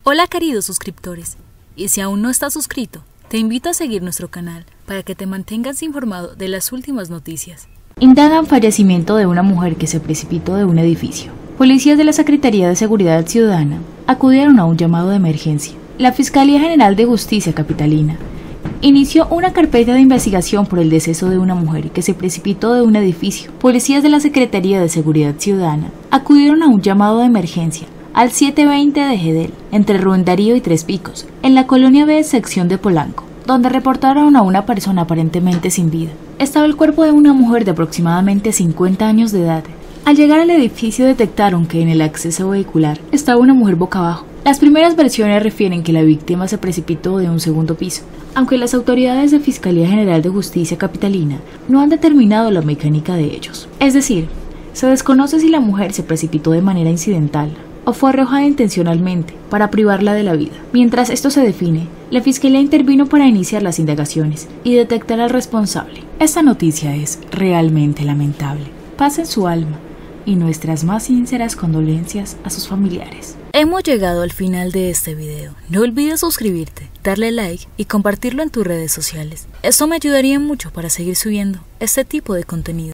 Hola queridos suscriptores, y si aún no estás suscrito, te invito a seguir nuestro canal para que te mantengas informado de las últimas noticias. Indagan fallecimiento de una mujer que se precipitó de un edificio. Policías de la Secretaría de Seguridad Ciudadana acudieron a un llamado de emergencia. La Fiscalía General de Justicia Capitalina inició una carpeta de investigación por el deceso de una mujer que se precipitó de un edificio. Policías de la Secretaría de Seguridad Ciudadana acudieron a un llamado de emergencia al 720 de Gedel, entre Rubén Darío y Tres Picos, en la Colonia B, sección de Polanco, donde reportaron a una persona aparentemente sin vida. Estaba el cuerpo de una mujer de aproximadamente 50 años de edad. Al llegar al edificio detectaron que en el acceso vehicular estaba una mujer boca abajo. Las primeras versiones refieren que la víctima se precipitó de un segundo piso, aunque las autoridades de Fiscalía General de Justicia Capitalina no han determinado la mecánica de ellos. Es decir, se desconoce si la mujer se precipitó de manera incidental o fue arrojada intencionalmente para privarla de la vida. Mientras esto se define, la Fiscalía intervino para iniciar las indagaciones y detectar al responsable. Esta noticia es realmente lamentable. Paz en su alma y nuestras más sinceras condolencias a sus familiares. Hemos llegado al final de este video. No olvides suscribirte, darle like y compartirlo en tus redes sociales. Esto me ayudaría mucho para seguir subiendo este tipo de contenido.